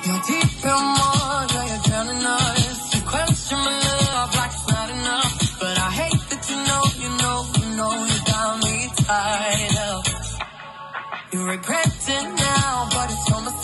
You're deep in water, you're drowning us. You question my love like it's not enough. But I hate that you got me tied up. You regret it now, but it's almost